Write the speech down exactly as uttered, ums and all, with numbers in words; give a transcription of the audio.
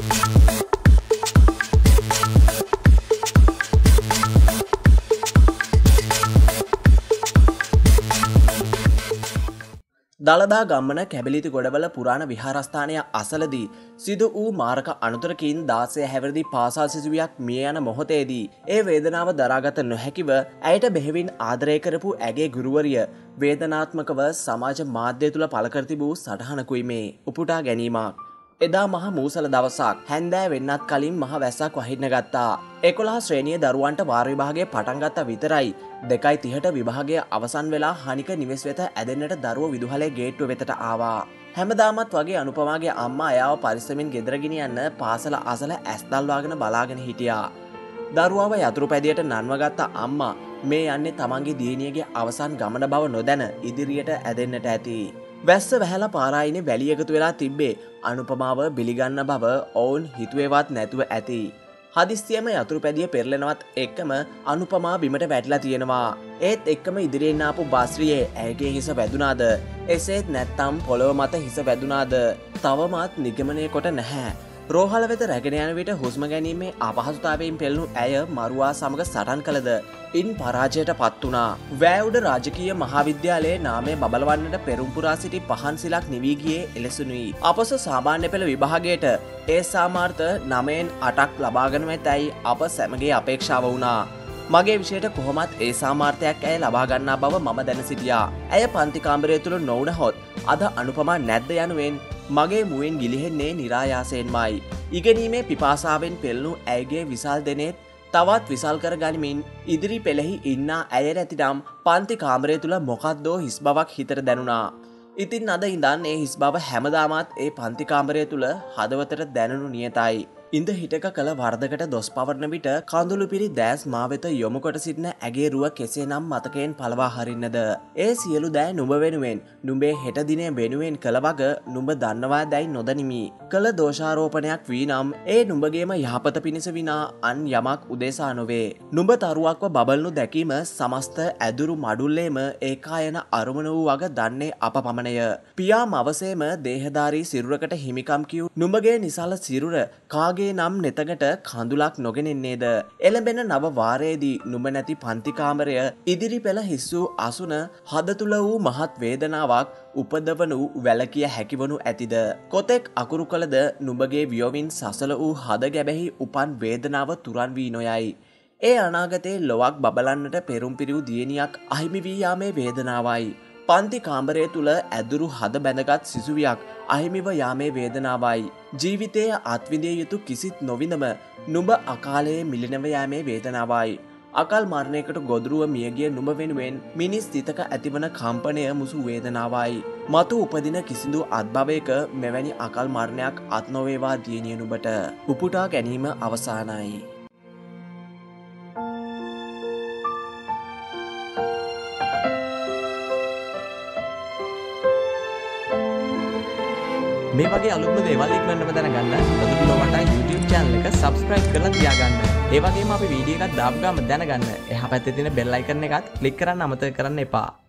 දළදා ගම්මන කැබිලිති ගොඩවල පුරාණ විහාරස්ථානය අසලදී සිදු වූ මාරක අනතුරකින් දාසය හැවිරිදි පාසල් සිසුවියක් මිය යන මොහොතේදී ඒ වේදනාව දරාගත නොහැකිව ඇයට බෙහෙවින් ආදරය කරපු ඇගේ ගුරුවරිය වේදනාත්මකව සමාජ මාධ්‍ය තුල පළ කර තිබූ සටහනකුයි මේ උපුටා ගැනීමක්. එදා මහ මූසල දවසක් හැන්දෑ වෙන්නත් කලින් මහ වැස්සක් වහින්න ගත්තා. එකොළහ ශ්‍රේණිය දරුවන්ට වාර විභාගය පටන් ගත්තා විතරයි. දෙකයි තිහට විභාගය අවසන් වෙලා හනික නිවෙස් වෙත ඇදෙන්නට දරුවෝ විදුහලේ ගේට්ටුව වෙතට ආවා. හැමදාමත් වගේ අනුපමාගේ අම්මා එයාව පරිස්සමින් ගෙදර ගෙනියන්න පාසල අසල ඇස් දල්වාගෙන බලාගෙන හිටියා. දරුවාව යතුරු පැදියට නන්වගත්ත අම්මා මේ යන්නේ තමන්ගේ දියණියගේ අවසන් ගමන බව නොදැන ඉදිරියට ඇදෙන්නට ඇති. වැස්ස වැහැලා පාරායිනේ වැලි එකතු වෙලා තිබ්බේ අනුපමාව බිලිගන්න බව ඔවුන් හිතුවේවත් නැතුව ඇති. හදිස්සියම යතුරු පැදිය පෙරලෙනවත් එක්කම අනුපමා බිමට වැටිලා තියෙනවා. ඒත් එක්කම ඉදිරියෙන් ආපු බස්රියේ ඇයගේ හිස වැදුනාද? එසේත් නැත්තම් පොළොව මත හිස වැදුනාද? තවමත් නිගමනය කොට නැහැ. රෝහල වෙත රැගෙන යන විට හුස්ම ගැනීමේ අපහසුතාවයෙන් පෙළුණු ඇය මරුවා සමග සටන් කළද ඉන් පරාජයට පත් වුණා. වෑඋඩ රාජකීය මහාවිද්‍යාලයේ නාමය බබලවන්නට පෙරම්පුරා සිටි පහන්සිලක් නිවී ගියේ එලෙසුනුයි. අපොස සාමාන්‍ය පෙළ විභාගයට ඒ සාමාර්ථ නවයෙන් අටක් ලබාගෙන ඇතැයි අප සැමගේ අපේක්ෂාව වුණා. මගේ විෂයට කොහොමත් ඒ සාමාර්ථයක් ඇය ලබා ගන්නා බව මම දැන සිටියා. ඇය පන්ති කාමරය තුල නොවුනහොත් අද අනුපමා නැද්ද යනුවෙන් මගේ මුවෙන් ගිලිහෙන්නේ නිරායාසයෙන්මයි. ඉගෙනීමේ පිපාසාවෙන් පෙළුණු ඇයගේ විසල් දෙනෙත් තවත් විසල් කර ගනිමින් ඉදිරි පෙළෙහි ඉන්නා ඇය නැතිනම් පන්ති කාමරය තුල මොකක්දෝ හිස් බවක් හිතට දැනුණා. ඉතින් අද ඉඳන් ඒ හිස් බව හැමදාමත් ඒ පන්ති කාමරය තුල හදවතට දැනුණු නියතයි. ඉඳ හිටක කළ වරදකට දොස් පවරන විට කඳුළු පිරි දැස් මා වෙත යොමු කොට සිටින ඇගේ රුව කෙසේනම් මතකයෙන් පළවා හරින්නද? ඒ සියලු දෑ නුඹ වෙනුවෙන් නුඹේ හෙට දිනය වෙනුවෙන් කළ වග නුඹ දන්නවා දැයි නොදනිමි. කළ දෝෂාරෝපණයක් වී නම් ඒ නුඹගේම යහපත පිණිස විනා අන් යමක් උදෙසා නොවේ. නුඹ තරුවක්ව බබල්නු දැකීම සමස්ත ඇදුරු මඩුල්ලේම ඒකායන අරමුණ වූ වග දන්නේ අප පමණය. පියා මවසේම දේහධාරී සිරුරකට හිමිකම් කියූ නුඹගේ නිසල සිරුර කාගේ නම් නෙතකට කඳුලක් නොගෙනෙන්නේද? එළඹෙන නව වාරයේදී නුඹ නැති පන්ති කාමරය ඉදිරි පෙළ හිස් වූ අසුන හද තුල වූ මහත් වේදනාවක් උපදවනු වැළකිය හැකිවනු ඇතිද? කොතෙක් අකුරු කළද නුඹගේ වියොවින් සසල වූ හද ගැබෙහි උපන් වේදනාව තුරන් වී නොයයි. ඒ අනාගතයේ ලොවක් බබලන්නට පෙරුම් පිරිවූ දියණියක් අහිමි වී යාමේ වේදනාවයි. පන්ති කාමරය තුල ඇදුරු හද බැඳගත් සිසුවියක් අහිමිව යාමේ වේදනාවයි. ජීවිතයේ අත්විඳිය යුතු කිසිත් නොවිඳම නුඹ අකාලයේ මිලිනව යාමේ වේදනාවයි. අකල් මරණයකට ගොදුරුව මියගිය නුඹ වෙනුවෙන් මිනිස් සිතක ඇතිවන කම්පනය මුසු වේදනාවයි. මතු උපදින කිසිදු අත්භවයක මෙවැනි අකල් මරණයක් අත් නොවේවා දියණිය නුඹට. උපුටා ගැනීම අවසానයි. මේ වගේ අලුත්ම දේවල් ඉක්මනටම දැනගන්න ඔබතුමෝ වටා YouTube channel එක subscribe කරලා තියාගන්න. ඒ වගේම අපි වීඩියෝ එකක් දාපු ගමන් දැනගන්න එහා පැත්තේ තියෙන bell icon එකත් click කරන්න අමතක කරන්න එපා.